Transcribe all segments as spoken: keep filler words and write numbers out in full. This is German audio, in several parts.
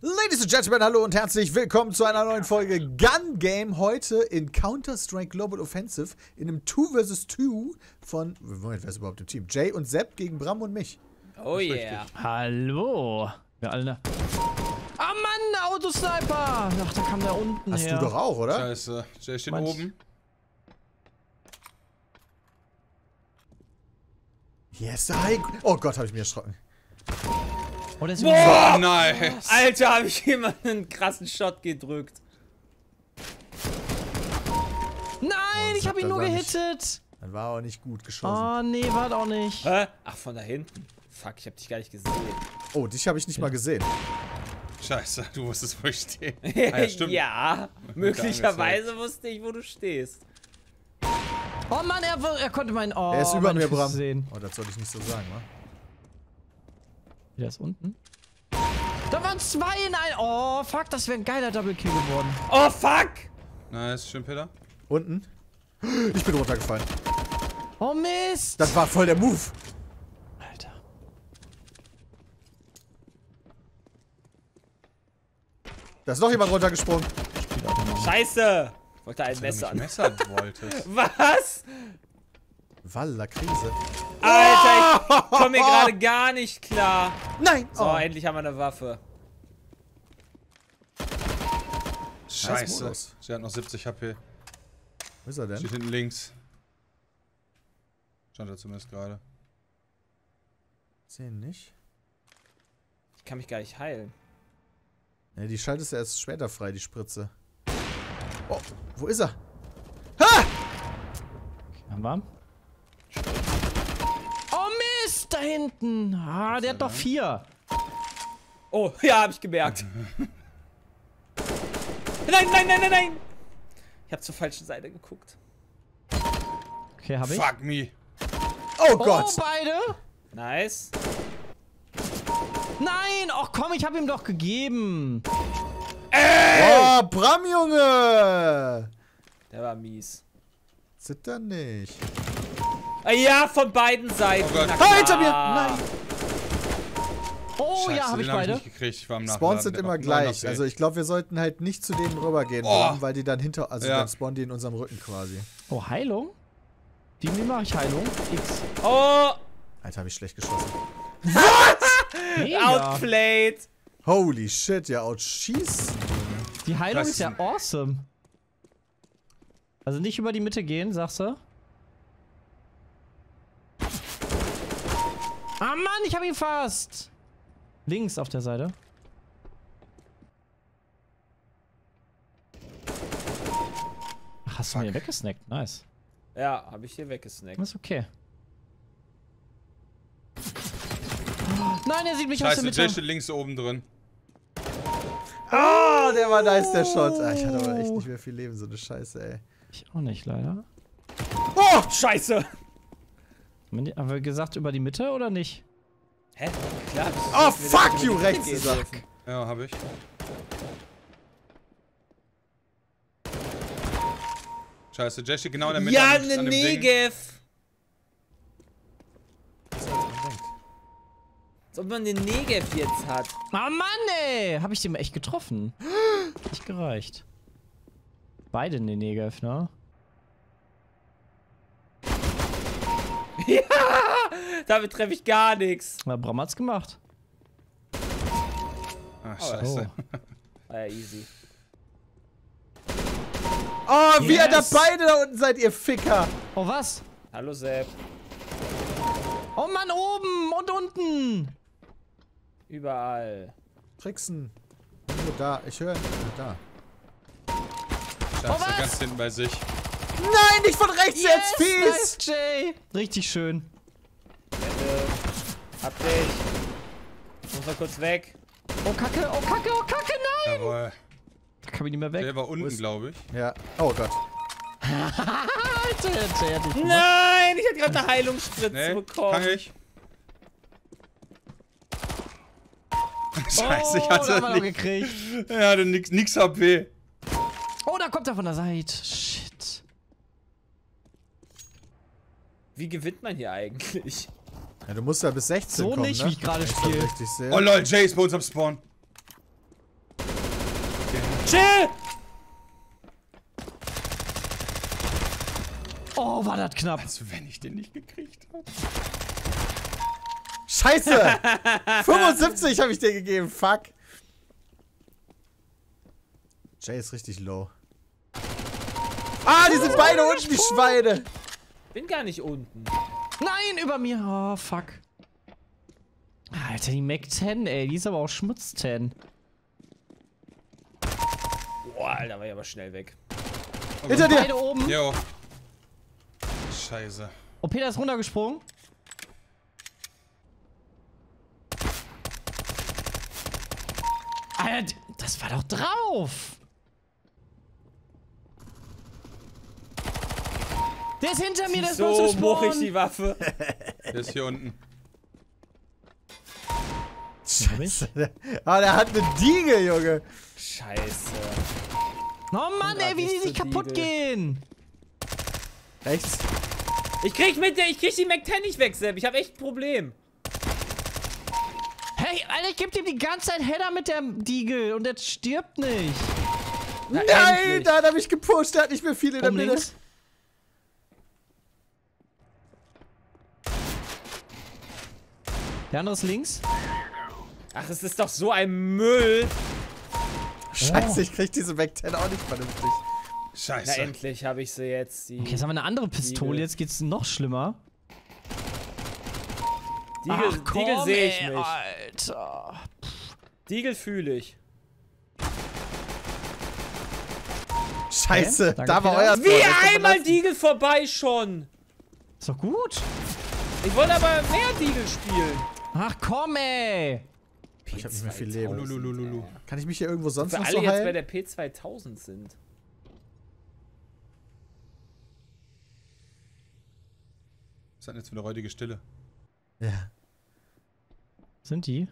Ladies and Gentlemen, hallo und herzlich willkommen zu einer neuen Folge Gun Game. Heute in Counter-Strike Global Offensive in einem zwei versus zwei von, Moment, wer ist überhaupt im Team? Jay und Sepp gegen Bram und mich. Oh yeah. Hallo. Wir alle ne. Ah Mann, Autosniper! Ach, da kam der unten Hast her. du doch auch, oder? Scheiße. Jay steht Manch. oben. Yes, hi. Oh Gott, habe ich mich erschrocken. Oh, der ist Boah! Oh, nice. Alter, habe ich jemanden einen krassen Shot gedrückt. Nein, Oh, ich habe ihn dann nur war nicht- gehittet. Dann war auch nicht gut geschossen. Oh, nee, war doch nicht. Hä? Ach, von da hinten. Fuck, ich hab dich gar nicht gesehen. Oh, dich habe ich nicht mal gesehen. Scheiße, du wusstest, wo ich stehe. Ah, ja, stimmt. möglicherweise wusste ich, wo du stehst. Oh Mann, er, er konnte meinen. Oh, Er ist über meine mir, Füße Bram. Sehen. Oh, das soll ich nicht so sagen, wa? Der ist unten. Da waren zwei in ein. Oh, fuck, das wäre ein geiler Double Kill geworden. Oh, fuck! Nice, schön, Peter. Unten? Ich bin runtergefallen. Oh, Mist. Das war voll der Move. Alter. Da ist noch jemand runtergesprungen. Scheiße! Ich wollte ein Wenn du Messer mich an. Messer wolltest. Was? Walla, Krise. Alter, ich komme hier gerade gar nicht klar. Nein! So, Oh. endlich haben wir eine Waffe. Scheiße. Modus. Sie hat noch siebzig H P. Wo ist er denn? Steht hinten links. Stand er zumindest gerade. Sehen nicht. Ich kann mich gar nicht heilen. Ne, die schaltest du erst später frei, die Spritze. Oh, wo ist er? Ha! Haben wir? Oh, Mist, da hinten. Ah, der hat doch vier. Oh, ja, hab ich gemerkt. Nein, nein, nein, nein, nein! Ich hab zur falschen Seite geguckt. Okay, hab ich. Fuck me. Oh Oh, Gott! beide? Nice. Nein, ach komm, ich hab ihm doch gegeben. Oh, Bram, Junge! Der war mies. Zitter nicht. Ah, ja, von beiden Seiten. Oh Gott. Na Ah, klar. hinter mir! Nein! Oh Scheiße, ja, hab ich den hab beide. ich nicht gekriegt. Ich war am Nachladen. Spawns sind Der immer hat noch gleich. neun H P. Also ich glaube, wir sollten halt nicht zu denen rübergehen, Oh. Bram, weil die dann hinter... Also Ja. dann spawnen die in unserem Rücken quasi. Oh, Heilung? Wie, wie mache ich Heilung? X. Oh, Alter, habe ich schlecht geschossen. Mega. outplayed. Holy shit, ja, outschießen. Die Heilung Das ist ja awesome. Also nicht über die Mitte gehen, sagst du? Ah Mann, ich hab ihn fast. Links auf der Seite. Ach, hast du mir weggesnackt? Nice. Ja, hab ich hier weggesnackt. Das ist okay. Nein, er sieht mich aus der Scheiße, Mitte. Jay steht links oben drin. Ah, der war nice, der Shot. Ah, ich hatte aber echt nicht mehr viel Leben, so eine Scheiße, ey. Ich auch nicht, leider. Oh, scheiße. Haben wir gesagt über die Mitte oder nicht? Hä? Klar. Oh, fuck you, rechts ist er. Ja, hab ich. Scheiße, Jay steht genau in der Mitte. Ja, an dem- ne an dem Ding. Negev. Als ob man den Negev jetzt hat. Ah Mann, ey! Hab ich den mal echt getroffen? Nicht gereicht. Beide in den Negev, ne? Ja, damit treffe ich gar nichts. Na, Bram hat's gemacht. Ah, scheiße. Oh. War ja easy. Oh, wie ihr da Yes. beide da unten seid, ihr Ficker. Oh, was? Hallo Sepp. Oh Mann, oben und unten! Überall. Tricksen. Nur da, ich höre ihn. Da. Scheiße, Oh, was? ganz hinten bei sich. Nein, nicht von rechts jetzt, fies! Nice, Jay! Richtig schön. Bitte. Hab dich. Muss mal kurz weg. Oh, Kacke, oh, Kacke, oh, Kacke, nein! Jawohl. Da kam ich nicht mehr weg. Der war unten, ist- glaube ich. Ja. Oh Gott. Alter, Jay hat dich gemacht. Nein, ich hatte gerade eine Heilungsspritze Nee, bekommen. kann ich. Scheiße, ich Oh, da haben wir hatte, noch nix, gekriegt. er hatte nix, nix H P. Oh, da kommt er von der Seite. Shit. Wie gewinnt man hier eigentlich? Ja, du musst ja bis sechzehn So kommen, nicht, ne? wie ich gerade Wenn ich das spiele. richtig sehe. Oh lol, Jay ist bei uns am Spawn. Chill! Oh, war das knapp. Als wenn ich den nicht gekriegt habe. Scheiße! fünfundsiebzig habe ich dir gegeben, fuck. Jay ist richtig low. Ah, die sind beide unten, die Schweine. Bin gar nicht unten. Nein, über mir. Oh, fuck. Alter, die Mac zehn, ey. Die ist aber auch Schmutz zehn. Boah, Alter, war ich aber schnell weg. Hinter dir. Beide oben. Jo. Scheiße. Oh, Peter ist runtergesprungen. Alter, das war doch drauf. Der ist hinter mir, der ist So zum moch ich Spawn. die Waffe. Der ist hier unten. Scheiße. Ah, der hat eine Diege, Junge. Scheiße. Oh Mann, ey, wie die nicht sich so kaputt Diegel. gehen. Rechts. Ich krieg mit der, ich krieg die Mac zehn nicht weg, Sepp. Ich hab echt ein Problem. Hey, Alter, ich geb dem die ganze Zeit Header mit der Diegel und der stirbt nicht. Na, Nein, endlich. da hat er mich gepusht. Der hat nicht mehr viel in der Oben Mitte. links. Der andere ist links. Ach, es ist doch so ein Müll. Scheiße, ich krieg diese Mac zehn auch nicht vernünftig. Na, Scheiße. endlich habe ich sie jetzt. Die Okay, jetzt haben wir eine andere Pistole, Diegel. jetzt geht's noch schlimmer. Diegel, Diegel sehe ich ey, nicht. Alter. Diegel fühle ich. Scheiße, Okay, da war danke, euer Wie Spawn. Ich einmal hab Diegel vorbei schon. Ist doch gut. Ich wollte aber mehr Diegel spielen. Ach komm, ey. Ich hab nicht mehr viel Leben. Lulululu. Kann ich mich hier irgendwo sonst Für noch alle so jetzt bei heilen? der P zweitausend sind. Was hat denn jetzt für eine räudige Stille? Ja. Sind die?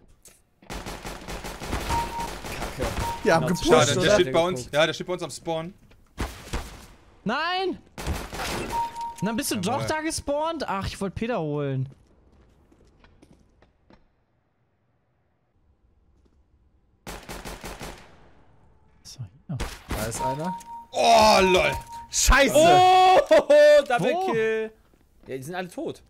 Kacke. Die haben Genau, gepusht, Schade, der oder? steht bei uns. Ja, der steht bei uns am Spawn. Nein! Und dann bist du Jawohl. doch da gespawnt? Ach, ich wollte Peter holen. So, hier. Da ist einer. Oh, lol. Scheiße! Oh, Double Wo? Kill. Ja, die sind alle tot.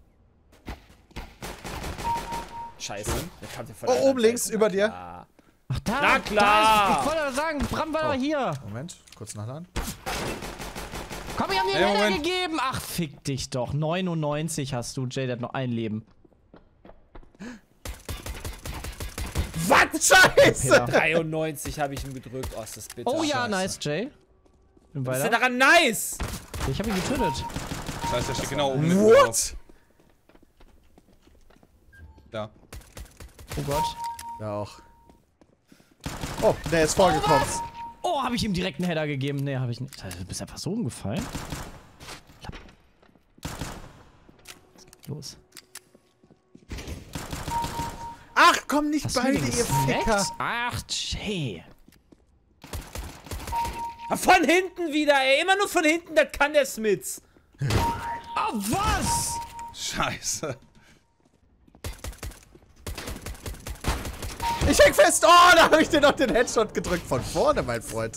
Scheiße. Der kam ja von Oh, der oben anderen links, Seite. über Na dir. klar. Ach, da. Na klar. Da ist, ich wollte aber sagen, Bram war Oh. hier. Moment, kurz nachladen. Komm, ich hab dir Hey, einen Header Moment. gegeben. Ach, fick dich doch. neunundneunzig hast du. Jay, der hat noch ein Leben. Was? Scheiße! Peter. dreiundneunzig habe ich ihm gedrückt. Oh, ist das bitter. Oh ja, Scheiße. nice, Jay. Bin Was ist denn weiter. daran nice? Ich hab ihn getötet. Das heißt, der steht genau oben drauf. What? Da. Oh Gott. Ja, auch. Oh, der ist vorgekommen. Oh, habe ich ihm direkt einen Header gegeben? Nee, habe ich nicht. Du bist einfach so umgefallen. Was geht los? Ach, komm nicht Hast du beide, den ihr gesnackt? Ficker. Ach, Jay. Von hinten wieder, ey. Immer nur von hinten, das kann der Smiths. Oh, was? Scheiße. Ich häng fest. Oh, da habe ich dir noch den Headshot gedrückt. Von vorne, mein Freund.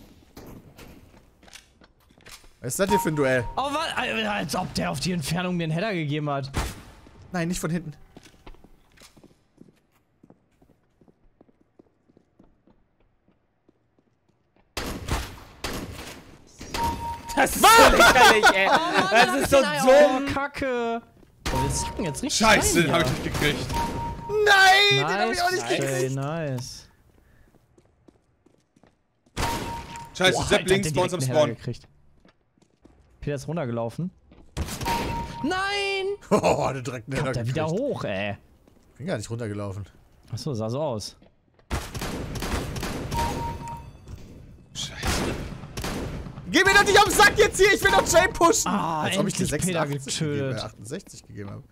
Was ist das hier für ein Duell? Oh, was? Als ob der auf die Entfernung den Header gegeben hat. Nein, nicht von hinten. Das ist so lächerlich, ey. Mann, Das hab ist ich so den Ei- dumm. Oh, Kacke. Oh, wir zacken jetzt richtig Scheiße, rein den hab ich hier. nicht gekriegt. Nein, den habe ich auch Nice, nicht Jay, gekriegt. nice. Scheiße, Boah, Sepp Alter, links der bei uns am direkt einen Header Spawn. gekriegt. Peter ist runtergelaufen. Nein! Oh, der direkt einen Kommt Header er wieder gekriegt. hoch, ey. Bin gar nicht runtergelaufen. Achso, sah so aus. Scheiße. Geh mir doch nicht auf den Sack jetzt hier, ich will doch Jay pushen. Ah, Als ob ich dir endlich Peter sechsundachtzig gegeben, getötet. äh, achtundsechzig gegeben habe.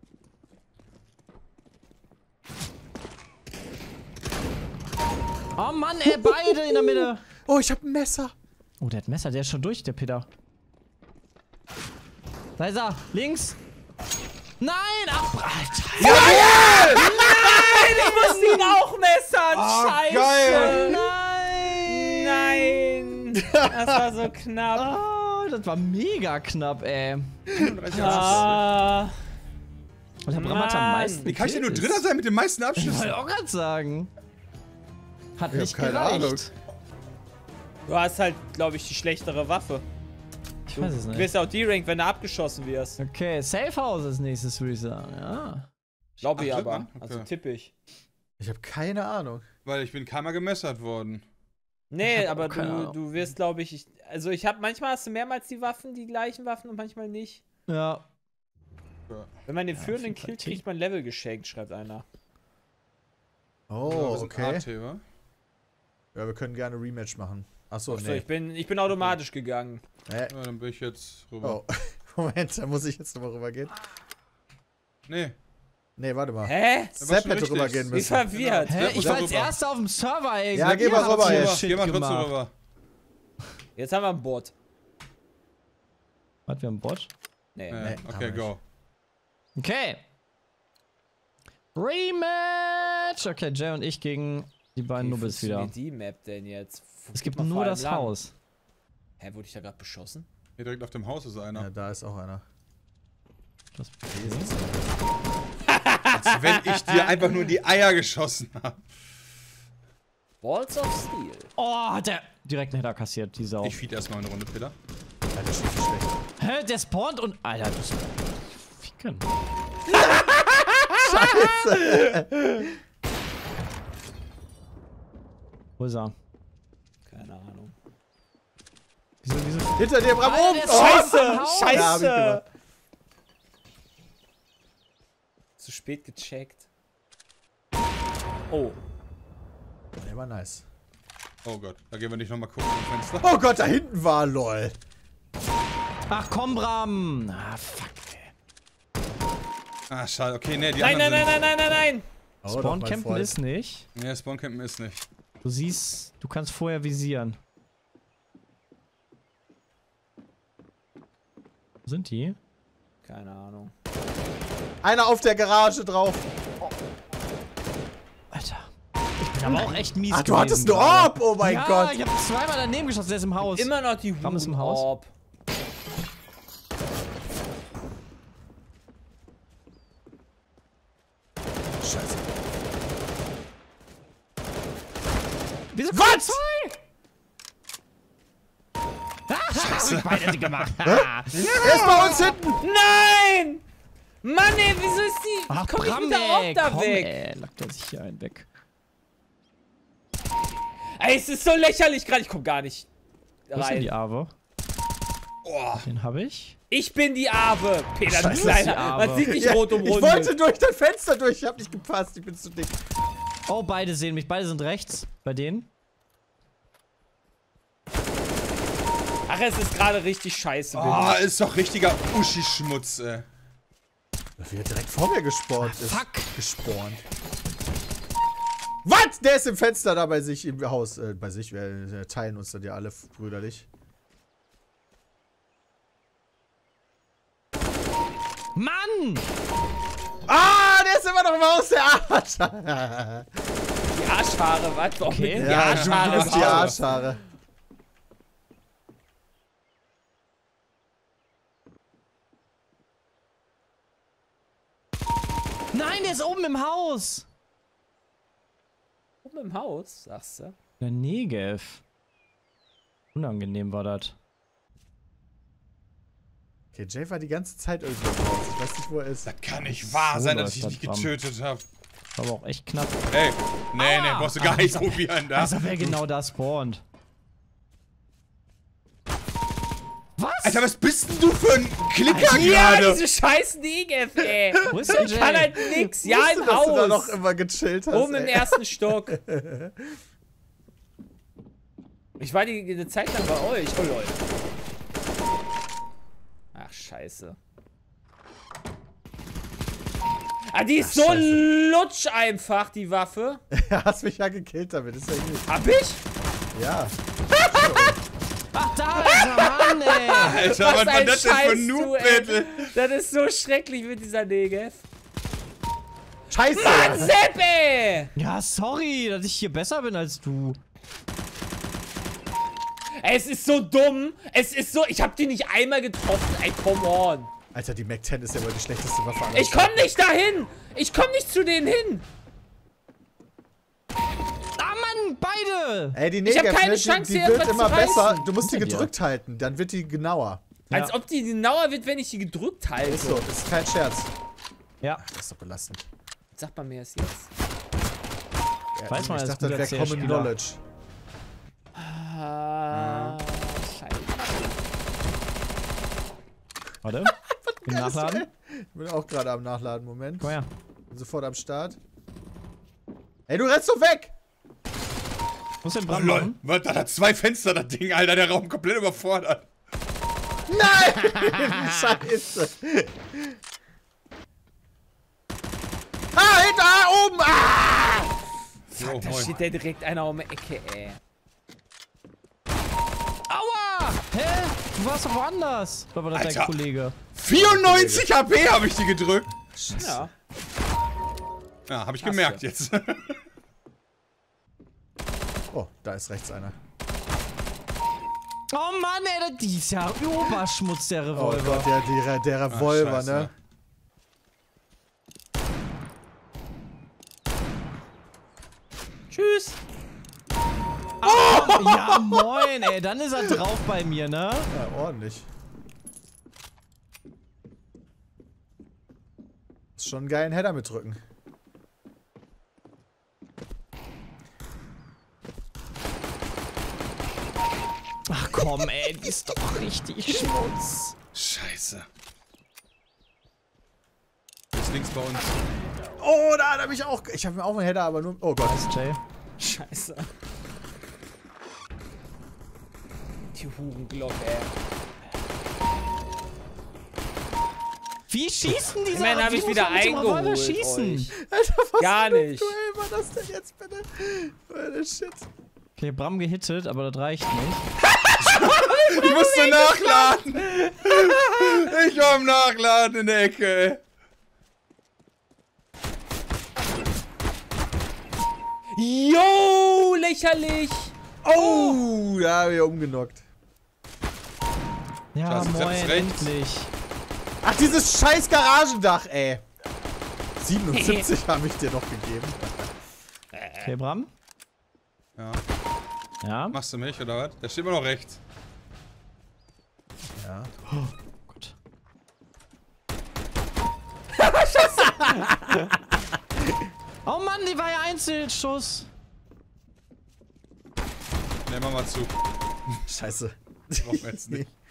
Oh Mann, ey, beide in der Mitte. Oh, ich hab ein Messer. Oh, der hat ein Messer, der ist schon durch, der Peter. Da ist er, links. Nein, ach, Alter. Nein, ich muss ihn auch messern. Ah, Scheiße. geil. Nein. Das war so knapp. Oh, das war mega knapp, ey. einunddreißig Abschüsse. Ah, Und der Bram hat am Mann. meisten. Wie kann ich denn nur Kills. Dritter sein mit den meisten Ich Abschüssen? wollte auch gerade sagen. Hat Ich nicht hab keine gereicht. Ahnung. du hast halt, glaube ich, die schlechtere Waffe. Ich weiß es Du nicht. wirst auch D-Rank, wenn du abgeschossen wirst. Okay, Safe House als nächstes, würde ich sagen. Ja. Glaube ich Ach, aber. okay. Also tippe ich. Ich habe keine Ahnung. Weil ich bin keinmal gemessert worden. Nee, Ich hab aber auch keine du, Ahnung. du wirst, glaube ich, ich. Also ich habe manchmal hast du mehrmals die Waffen, die gleichen Waffen und manchmal nicht. Ja. Wenn man den Ja, führenden auf jeden Fall killt, kriegt man Level geschenkt, schreibt einer. Oh, wir sind okay. A T, wa? Ja, wir können gerne Rematch machen. Achso, Achso, nee. ich bin, ich bin automatisch gegangen. Hä? Ja, dann bin ich jetzt rüber. Oh, Moment, da muss ich jetzt nochmal rübergehen. Nee. Nee, warte mal. Hä? Sepp schon hätte richtig. rübergehen Wie müssen. verwirrt. Hä? Ja, Ich muss war auch als rüber. erster auf dem Server, ey. Ja, geh Ihr mal habt rüber so jetzt. Shit Geh mal trotzdem gemacht. rüber. Jetzt haben wir einen Bot. Warte, wir haben einen Bot? Nee. Ja, Nee, okay, haben go. Okay. Rematch! Okay, Jay und ich gegen die beiden Wie Nubbels wieder. funktioniert die Map denn jetzt? Wo Es geht gibt man nur vor allem das lang? Haus. Hä, wurde ich da gerade beschossen? Hier direkt auf dem Haus ist einer. Ja, da ist auch einer. Das Als wenn ich dir einfach nur in die Eier geschossen habe. Balls of Steel. Oh, hat der direkt einen Header kassiert, die Sau. Ich feed erstmal eine Runde, Peter. Alter, schießt nicht schlecht. Hä, der spawnt und... Alter, das... Ficken. Wo ist er? Keine Ahnung. Wieso, wieso... Hinter dir, Bram, Alter, oben! der ist Oh, scheiße! im Haus. Scheiße! Ja, hab ich gemacht. Zu spät gecheckt. Oh. Der war nice. Oh Gott, da gehen wir nicht nochmal gucken im Fenster. Oh Gott, da hinten war, lol. Ach komm, Bram! Ah, fuck, ey. Ah, schade. Okay, nee, die Nein, nein, anderen nein, nein, nein, nein, nein! Oh, doch, mein Spawncampen Freund. ist nicht. sind... Nee, Spawncampen ist nicht. Du siehst, du kannst vorher visieren. Wo sind die? Keine Ahnung. Einer auf der Garage drauf. Alter. Ich bin aber auch echt mies Ach, du gewesen hattest eine gerade. Orb! Oh mein ja, Gott. ich hab zweimal daneben geschossen, der ist im Haus. Immer noch die Bram ist im Haus. Orb. Scheiße. Wieso Was? zwei? Scheiße. Beide die gemacht. Er ist bei uns hinten! Nein! Mann, ey, wieso ist die. Ach, komm ich Bram, mit der ey, Orb da komm, weg? ey. Lackt er sich hier einen weg. Ey, es ist so lächerlich gerade. Ich komm gar nicht Wo ist denn die rein. Ave? Oh, Den habe ich. Ich bin die Ave, Peter, du Scheiße, Kleiner. die Ave. Man sieht dich Ja, rot ich umrundet. wollte durch das Fenster durch, ich hab nicht gepasst, ich bin zu dick. Oh, beide sehen mich. Beide sind rechts. Bei denen. Ach, es ist gerade richtig scheiße. oh ist doch richtiger Uschi-Schmutz, ey. Wie er direkt vor mir gespawnt ist. Fuck. Gespawnt. Was? Der ist im Fenster da bei sich im Haus. Äh, bei sich, wir äh, teilen uns dann ja alle brüderlich. Mann! Ah, der ist immer noch im Haus, der Arsch. Die Arschhaare, was? Warum Okay. mit den Ja, du Arschhaare bist im die Haus? Arschhaare. Nein, der ist oben im Haus. Oben im Haus, sagst du? Der Negev. Unangenehm war das. Okay, Jay war die ganze Zeit irgendwie im Haus. Ich weiß nicht, wo er ist. Das kann nicht wahr So sein, dass läuft ich das, dich Bram. getötet habe. War aber auch echt knapp. Ey, nee, nee, brauchst du gar nicht probieren da. Also wer genau da spawnt. Was? Alter, was bist denn du für ein Klicker Ja, gerade? diese scheiß Negev, ey. Wo ist der Ich kann Jay? halt nix. Ja, Wusste, im dass du da noch Haus. immer gechillt hast. Oben im ey. ersten Stock. Ich war die, die Zeit lang bei euch. Oh lol. Ach, scheiße. Ah, die ist Ach, so scheiße. lutsch einfach, die Waffe. Ja, hast mich ja gekillt damit, ist ja gut. Hab ich? Ja. Ach, da ist er, Mann, ey. Alter, was war ein das denn für Scheiß, ein du, Noob-Battle? ey. Das ist so schrecklich mit dieser Negev. Scheiße! Mann, Sepp, ey! Ja, sorry, dass ich hier besser bin als du. Ey, es ist so dumm. Es ist so. Ich hab die nicht einmal getroffen. Ey, come on. Alter, die Mac zehn ist ja wohl die schlechteste Waffe aller Ich komm nicht dahin. Ich komm nicht zu denen hin. Ah, Mann, beide! Ey, die Ich hab Negev, keine ne, die, Chance, die hier wird irgendwas immer zu besser. reißen. Du musst die Hinter dir. gedrückt halten, dann wird die genauer. Als ob die genauer wird, wenn ich die gedrückt halte. Ist so, das ist kein Scherz. Ja. Das ist doch belastend. Sag mal mir es jetzt. Ja, Weiß man ich als dachte, das guter wäre Common C S-Spieler. Knowledge. Ah, scheiße. Warte. Im Nachladen. Ich bin auch gerade am Nachladen. Moment. Komm her. Bin sofort am Start. Ey, du rennst doch weg! Muss den Oh, Brand lol. machen. Was, da hat zwei Fenster, das Ding, Alter. Der Raum komplett überfordert. Nein! Scheiße. Ah, hinter, ah, oben! Ah! Oh, Da moin. steht der direkt einer um die Ecke, ey. Aua! Hä? Du warst doch woanders. Oder war das dein Alter. Kollege? vierundneunzig H P habe ich die gedrückt. Ja. Ja, habe ich Hast gemerkt du. jetzt. Oh, da ist rechts einer. Oh Mann, ey, die ist ja Oberschmutz, der Oh Revolver. Gott, der, der, der Revolver, Scheiße. ne? Tschüss. Oh! Ja, moin, ey, dann ist er drauf bei mir, ne? Ja, ordentlich. Ist schon einen geilen Header mitdrücken. Ach komm, ey, die ist doch richtig Schmutz. Scheiße. Ist links bei uns. Oh, da habe ich auch. Ich habe mir auch einen Header, aber nur. Oh Gott. Was, Jay? Scheiße. Die Hurenglocke, ey. Wie schießen die so? Immerhin hab Wie ich muss wieder man mit dem Revolver eingeholt, schießen? euch. Alter, was Gar für ein nicht. Duell war das denn jetzt bitte? Alter, shit. Okay, Bram gehittet, aber das reicht nicht. Ich musste nachladen. Ich war am Nachladen in der Ecke, ey. Jo, lächerlich. Oh, da habe ich umgenockt. Ja, Das ist moin, jetzt rechts. endlich. Ach, dieses scheiß Garagendach, ey. siebenundsiebzig habe ich dir noch gegeben. Okay, Bram? Ja. Ja? Machst du mich, oder was? Der steht immer noch rechts. Ja. Gut. Oh Mann, die war ja Einzelschuss. Ne, mach mal zu. Scheiße. Brauchen wir jetzt nicht.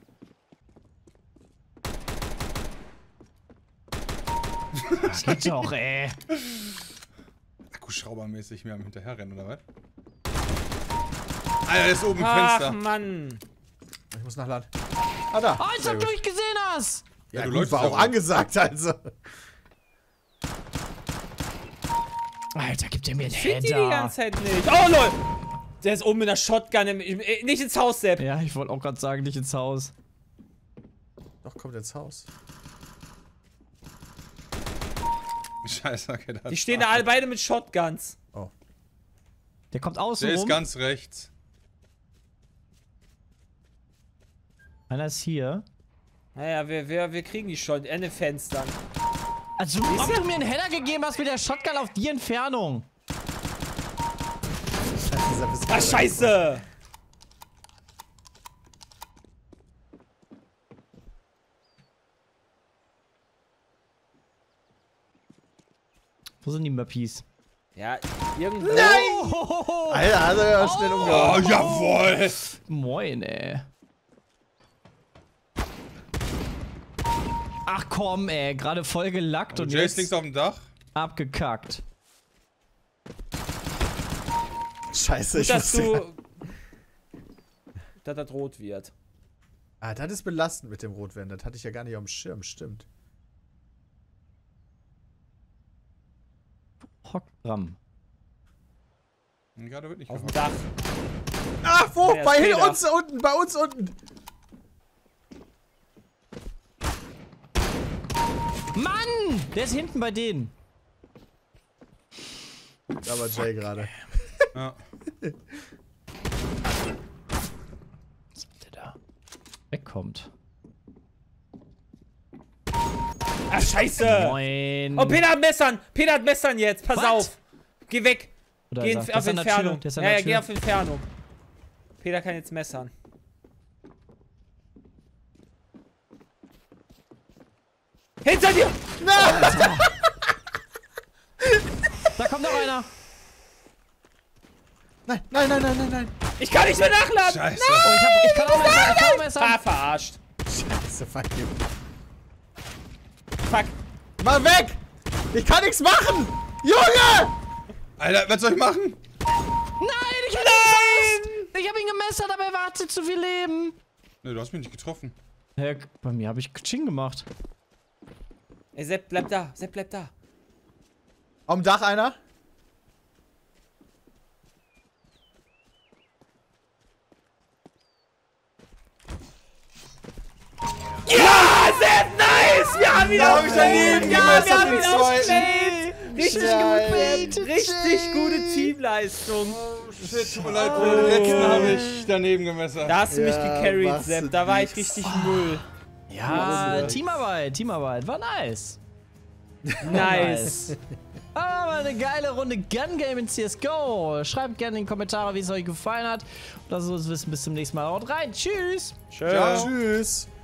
Geht doch, ey. Akkuschraubermäßig mir am Hinterherrennen, oder was? Alter, der ist oben im Ach, Fenster. Mann. Ich muss nachladen. Ah, da. Oh, als Sehr ob gut. du mich gesehen hast. Ja, Ja, du gut, läufst war ja auch rum. angesagt, also. Alter, gib dir mir einen Find die die Header. ganze Zeit nicht. Oh, lol. Der ist oben mit einer Shotgun. Im, im, äh, nicht ins Haus, Sepp. Ja, ich wollte auch gerade sagen, nicht ins Haus. Doch, kommt ins Haus. Scheiße, okay, da Die stehen da alle beide mit Shotguns. Oh. Der kommt außen Der ist rum. ganz rechts. Einer ist hier. Naja, wir, wir, wir kriegen die schon. Ende Fenstern. Also, ob du mir einen Header gegeben hast mit der Shotgun auf die Entfernung. Dieser Biss- Ah, scheiße. Wo sind die Muppies? Ja, irgendwo. Oh, Alter, also ja, schnell umgehauen. Oh, jawohl! moin, ey. Ach komm, ey. Gerade voll gelackt und Und Jay ist jetzt links auf dem Dach. abgekackt. Scheiße, ich Dass wusste ja. du. dass das rot wird. Ah, das ist belastend mit dem Rotwerden. Das hatte ich ja gar nicht auf dem Schirm, stimmt. Hockbram. Gerade wird nicht Auf dem gehockt. Dach. Ach, wo? Ja, bei Fehler. uns unten, bei uns unten. Mann! Der ist hinten bei denen. Da war Jay gerade. Ja. kommt. Ach, scheiße. Moin. Oh, Peter hat Messern. Peter hat Messern jetzt. Pass What? auf. Geh weg. Oder Geh ist er? in, Der auf ist an der Entfernung. Tür, der ist an Ja, der ja, geh Tür. auf Entfernung. Peter kann jetzt messern. Hinter dir! Nein! Da kommt noch einer. Nein, nein, nein, nein, nein, nein. Ich kann nicht mehr nachladen! Scheiße. Oh, ich, hab, ich kann auch messern, ich kann auch messern. Ah, verarscht. Scheiße, fuck you. Fuck. Mal weg! Ich kann nichts machen! Junge! Alter, was soll ich machen? Nein, ich hab ihn fast. Ich hab ihn gemessert, aber er hatte zu viel Leben. Ne, du hast mich nicht getroffen. Ja, bei mir habe ich Ching gemacht. Ey, Sepp, bleib da. Sepp, bleib da. Am Dach einer? Ja, Sepp, nice! Wir haben ihn Da auf hab ich daneben Ja, gemessert, wir haben den ihn auf zweiten. Plate. Richtig Geil. gut, Sepp. Richtig gute Teamleistung. Shit, tut mir leid, für den letzten habe ich daneben gemessert. Da hast du mich Ja, gecarried, was Sepp. du Da war ich liebst. richtig Müll. Ja, Teamarbeit, Teamarbeit. War nice. Nice. Aber eine geile Runde Gun Game in C S G O. Schreibt gerne in die Kommentare, wie es euch gefallen hat. Lasst uns wissen. Bis zum nächsten Mal. Haut rein. Tschüss. Schön. Tschüss.